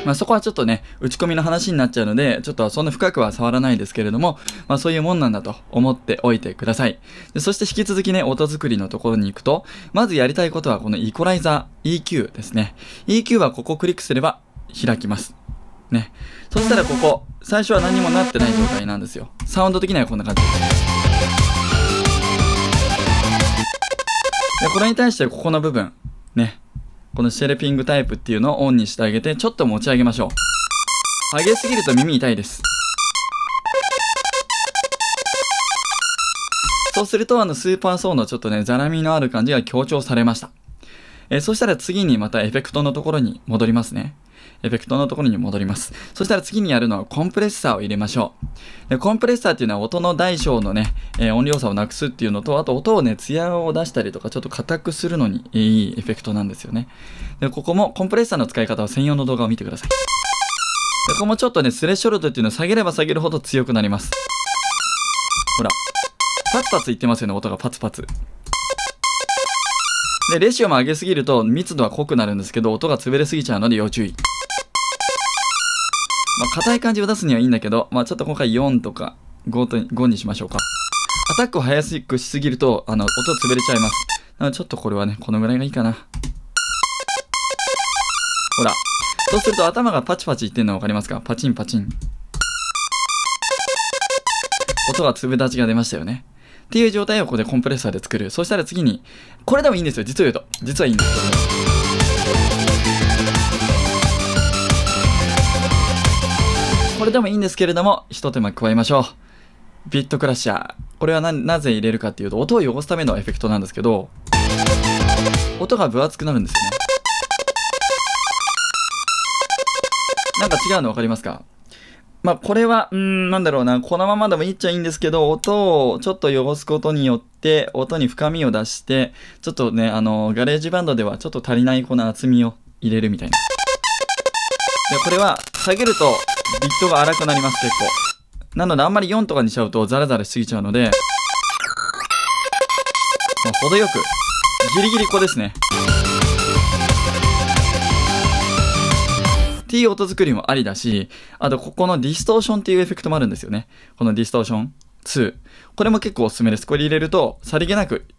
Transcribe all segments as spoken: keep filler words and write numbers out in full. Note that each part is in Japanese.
まあそこはちょっとね、打ち込みの話になっちゃうので、ちょっとそんな深くは触らないですけれども、まあそういうもんなんだと思っておいてください。でそして引き続きね、音作りのところに行くと、まずやりたいことはこのイコライザー イーキュー ですね。イーキュー はここをクリックすれば開きます。ね。そしたらここ、最初は何もなってない状態なんですよ。サウンド的にはこんな感じ。で、これに対してここの部分、ね。このシェルピングタイプっていうのをオンにしてあげて、ちょっと持ち上げましょう。上げすぎると耳痛いです。そうすると、あの、スーパーソーのちょっとね、ザラミのある感じが強調されました。えー、そしたら次にまたエフェクトのところに戻りますね。エフェクトのところに戻ります。そしたら次にやるのはコンプレッサーを入れましょう。でコンプレッサーっていうのは音の大小のね、えー、音量差をなくすっていうのと、あと音をね、艶を出したりとか、ちょっと硬くするのにいいエフェクトなんですよね。で、ここもコンプレッサーの使い方は専用の動画を見てください。で、ここもちょっとね、スレッショルドっていうのを下げれば下げるほど強くなります。ほら。パツパツいってますよね、音がパツパツ。で、レシオも上げすぎると密度は濃くなるんですけど、音が潰れすぎちゃうので要注意。まあ、硬い感じを出すにはいいんだけど、まあ、ちょっと今回よんとかごと、ごにしましょうか。アタックを速くしすぎると、あの、音潰れちゃいます。なのでちょっとこれはね、このぐらいがいいかな。ほら。そうすると頭がパチパチいってんのわかりますか？パチンパチン。音が粒立ちが出ましたよね。っていう状態をここでコンプレッサーで作る。そしたら次に、これでもいいんですよ。実を言うと。実はいいんですけど。これでもいいんですけれども、一手間加えましょう。ビットクラッシャー。これは な, なぜ入れるかっていうと、音を汚すためのエフェクトなんですけど、音が分厚くなるんですよね。なんか違うの分かりますか？まあ、これは、うーん、なんだろうな、このままでもいいっちゃいいんですけど、音をちょっと汚すことによって、音に深みを出して、ちょっとね、あの、ガレージバンドではちょっと足りないこの厚みを入れるみたいな。で、これは、下げると、ビットが荒くなります、結構。なので、あんまりよんとかにしちゃうと、ザラザラしすぎちゃうので、まあ、程よく、ギリギリここですね。っていう音作りもありだし、あとここのディストーションっていうエフェクトもあるんですよね。このディストーションツー。これも結構おすすめです。これ入れると、さりげなく。こ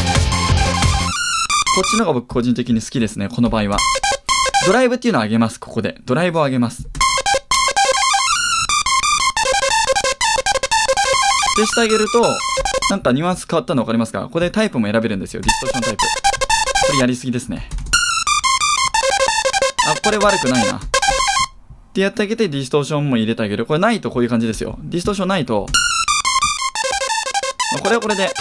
っちの方が僕個人的に好きですね、この場合は。ドライブっていうのを上げます、ここで。ドライブを上げます。でしてあげると、なんかニュアンス変わったの分かりますか？ここでタイプも選べるんですよ。ディストーションタイプ。これやりすぎですね。あ、これ悪くないな。ってやってあげてディストーションも入れてあげる。これないとこういう感じですよ。ディストーションないと、これはこれで、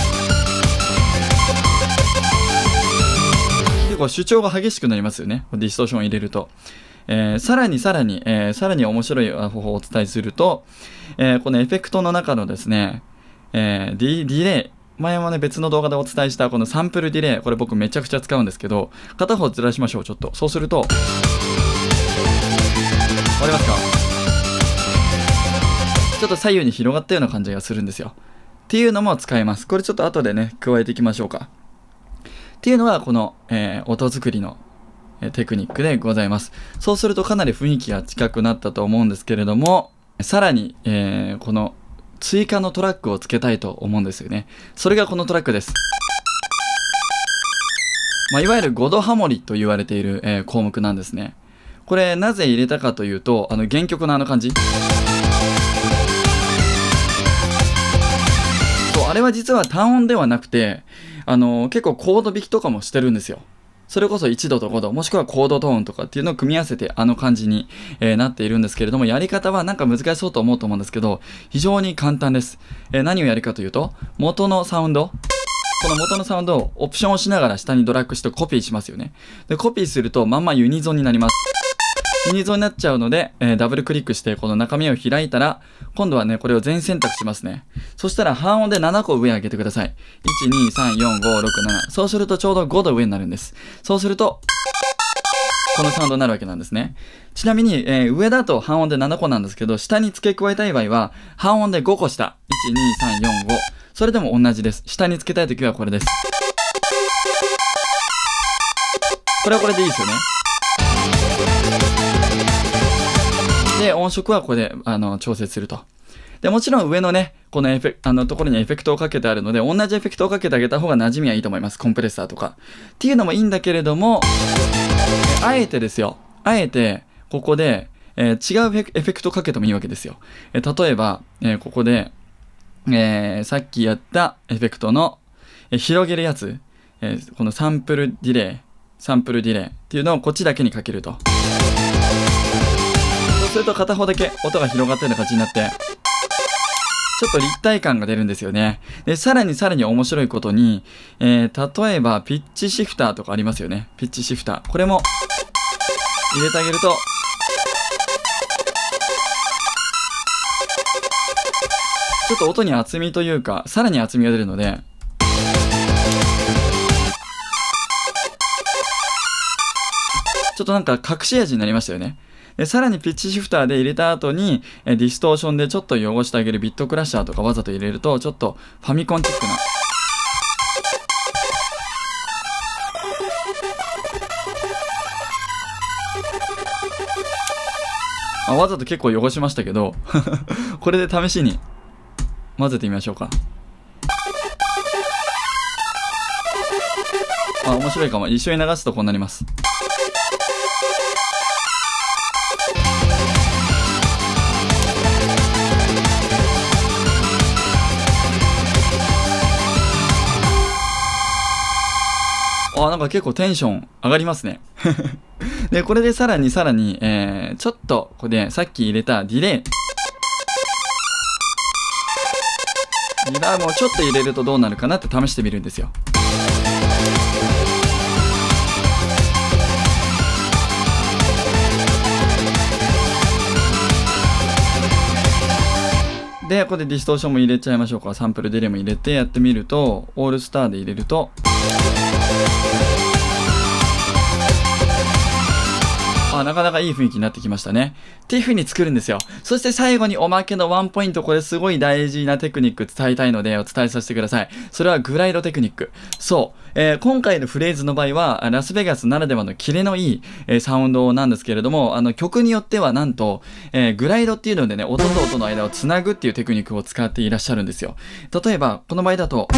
結構主張が激しくなりますよね。ディストーションを入れると。えー、さらにさらに、えー、さらに面白い方法をお伝えすると、えー、このエフェクトの中のですね、えー、ディ、ディレイ。前もね、別の動画でお伝えしたこのサンプルディレイ。これ僕めちゃくちゃ使うんですけど、片方ずらしましょう、ちょっと。そうすると、わかりますか？ちょっと左右に広がったような感じがするんですよ。っていうのも使えます。これちょっと後でね、加えていきましょうか。っていうのがこの、えー、音作りの、えー、テクニックでございます。そうするとかなり雰囲気が近くなったと思うんですけれども、さらに、えー、この追加のトラックをつけたいと思うんですよね。それがこのトラックです。まあ、いわゆるごどハモリと言われている、えー、項目なんですね。これなぜ入れたかというと、あの原曲のあの感じ。そう、あれは実は単音ではなくて、あのー、結構コード弾きとかもしてるんですよ。それこそいちどとごど、もしくはコードトーンとかっていうのを組み合わせてあの感じに、えー、なっているんですけれども、やり方はなんか難しそうと思うと思うんですけど、非常に簡単です。えー、何をやるかというと、元のサウンド、この元のサウンドをオプションを押しながら下にドラッグしてコピーしますよね。で、コピーするとまんまユニゾンになります。ユニゾンになっちゃうので、えー、ダブルクリックしてこの中身を開いたら、今度はね、これを全選択しますね。そしたら半音でななこ上上げてください。いち、に、さん、よん、ご、ろく、なな。そうするとちょうどごど上になるんです。そうすると、このサウンドになるわけなんですね。ちなみに、えー、上だと半音でななこなんですけど、下に付け加えたい場合は、半音でごこ下。いち、に、さん、よん、ご。それでも同じです。下に付けたいときはこれです。これはこれでいいですよね。 で、音色はここで、あの、調節すると。で、もちろん上のね、このエフェ、あのところにエフェクトをかけてあるので、同じエフェクトをかけてあげた方が馴染みはいいと思います。コンプレッサーとか。っていうのもいいんだけれども、あえてですよ。あえて、ここで、えー、違うエフェクトをかけてもいいわけですよ。えー、例えば、えー、ここで、えー、さっきやったエフェクトの、えー、広げるやつ、えー、このサンプルディレイ、サンプルディレイっていうのをこっちだけにかけると。そうすると片方だけ音が広がったような感じになって、ちょっと立体感が出るんですよね。で、さらにさらに面白いことに、えー、例えばピッチシフターとかありますよね。ピッチシフター。これも入れてあげると、ちょっと音に厚みというか、さらに厚みが出るので、ちょっとなんか隠し味になりましたよね。で、さらにピッチシフターで入れた後に、えディストーションでちょっと汚してあげるビットクラッシャーとかわざと入れると、ちょっとファミコンチックな。あ、わざと結構汚しましたけど、これで試しに混ぜてみましょうか。あ、面白いかも。一緒に流すとこうなります。あ、なんか結構テンション上がりますね。で、これでさらにさらに、えー、ちょっと、これでさっき入れたディレイ。リバーブをちょっと入れるとどうなるかなって試してみるんですよ。で、ここでディストーションも入れちゃいましょうか。サンプルディレイも入れてやってみると、オールスターで入れると、あ、なかなかいい雰囲気になってきましたね。っていう風に作るんですよ。そして最後におまけのワンポイント、これすごい大事なテクニック伝えたいのでお伝えさせてください。それはグライドテクニック。そう。えー、今回のフレーズの場合は、ラスベガスならではのキレのいい、えー、サウンドなんですけれども、あの曲によってはなんと、えー、グライドっていうのでね、音と音の間をつなぐっていうテクニックを使っていらっしゃるんですよ。例えば、この場合だと、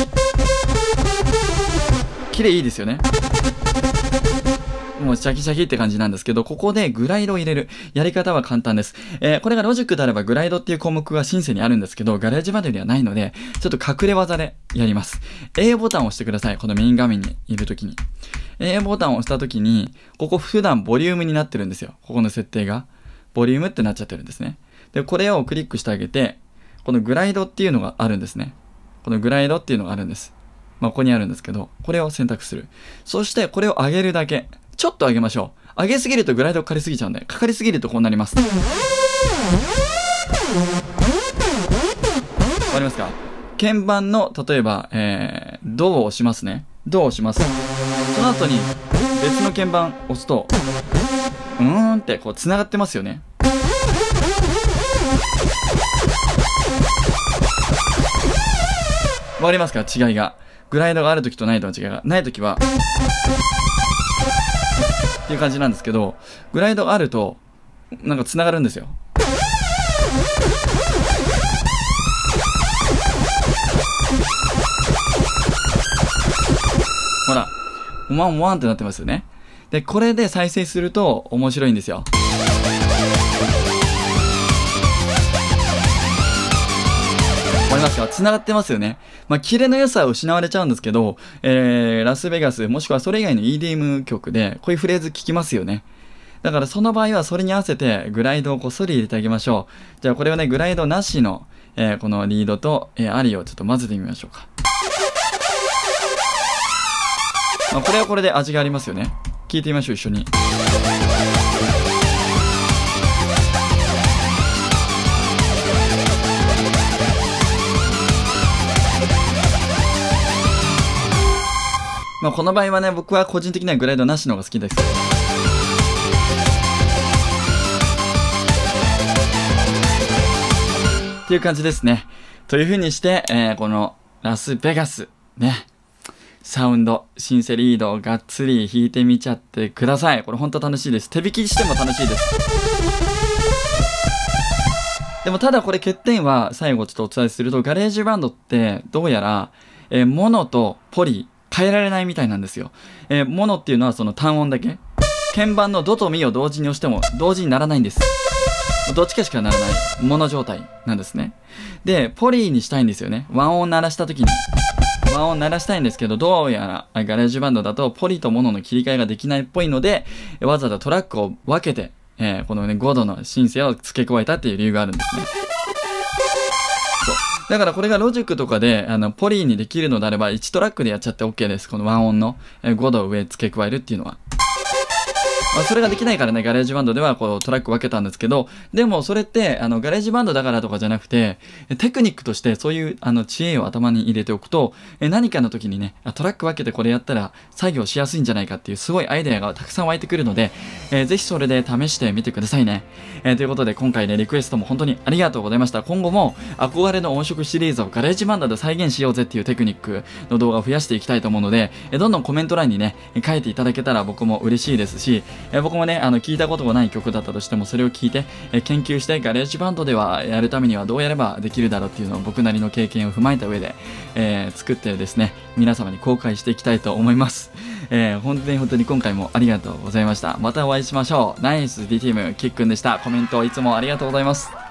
キレいいですよね。もうシャキシャキって感じなんですけど、ここでグライドを入れる。やり方は簡単です。えー、これがロジックであればグライドっていう項目がシンセにあるんですけど、ガレージバンドにはないので、ちょっと隠れ技でやります。A ボタンを押してください。このメイン画面にいるときに。A ボタンを押したときに、ここ普段ボリュームになってるんですよ。ここの設定が。ボリュームってなっちゃってるんですね。で、これをクリックしてあげて、このグライドっていうのがあるんですね。このグライドっていうのがあるんです。まあ、ここにあるんですけど、これを選択する。そして、これを上げるだけ。ちょっと上げましょう。上げすぎるとグライドかかりすぎちゃうんで、かかりすぎるとこうなります。わかりますか？鍵盤の、例えば、えー、ドを押しますね。ドを押します。その後に、別の鍵盤押すと、うーんって、こう、繋がってますよね。わかりますか？違いが。グライドがあるときとないとの違いが。ないときは、っていう感じなんですけど、グライドがあると、なんか繋がるんですよ。ほら、ワンワンってなってますよね。で、これで再生すると面白いんですよ。わかりますか？繋がってますよね。まあ、キレの良さは失われちゃうんですけど、えー、ラスベガス、もしくはそれ以外の イーディーエム 曲で、こういうフレーズ聞きますよね。だからその場合はそれに合わせてグライドをこっそり入れてあげましょう。じゃあこれをね、グライドなしの、えー、このリードと、えー、アリをちょっと混ぜてみましょうか。まあ、これはこれで味がありますよね。聞いてみましょう、一緒に。まあこの場合はね、僕は個人的にはグライドなしの方が好きです。っていう感じですね。という風にして、えー、このラスベガス、ね、サウンド、シンセリードをがっつり弾いてみちゃってください。これほんと楽しいです。手弾きしても楽しいです。 でもただこれ欠点は最後ちょっとお伝えすると、ガレージバンドってどうやら、えー、モノとポリ変えられないみたいなんですよ。えー、モノっていうのはその単音だけ。鍵盤のドとミを同時に押しても同時にならないんです。どっちかしかならないモノ状態なんですね。で、ポリにしたいんですよね。和音を鳴らした時に。和音を鳴らしたいんですけど、どうやらガレージバンドだとポリとモノの切り替えができないっぽいので、わざわざトラックを分けて、えー、このね、ごどのシンセを付け加えたっていう理由があるんですね。そう。だからこれがロジックとかで、あの、ポリにできるのであれば、いちトラックでやっちゃって OK です。この和音のごどを上付け加えるっていうのは。まあ、それができないからね、ガレージバンドではこうトラック分けたんですけど、でもそれって、あの、ガレージバンドだからとかじゃなくて、テクニックとしてそういう、あの、知恵を頭に入れておくと、え何かの時にね、トラック分けてこれやったら作業しやすいんじゃないかっていうすごいアイデアがたくさん湧いてくるので、えー、ぜひそれで試してみてくださいね。えー、ということで今回ね、リクエストも本当にありがとうございました。今後も憧れの音色シリーズをガレージバンドで再現しようぜっていうテクニックの動画を増やしていきたいと思うので、えどんどんコメント欄にね、書いていただけたら僕も嬉しいですし、え僕もね、あの、聞いたことがない曲だったとしてもそれを聞いて、え研究してガレージバンドではやるためにはどうやればできるだろうっていうのを僕なりの経験を踏まえた上で、えー、作ってですね、皆様に公開していきたいと思います。えー、本当に本当に今回もありがとうございました。またお会いしましょう。ナイス D チームキックンでした。コメントいつもありがとうございます。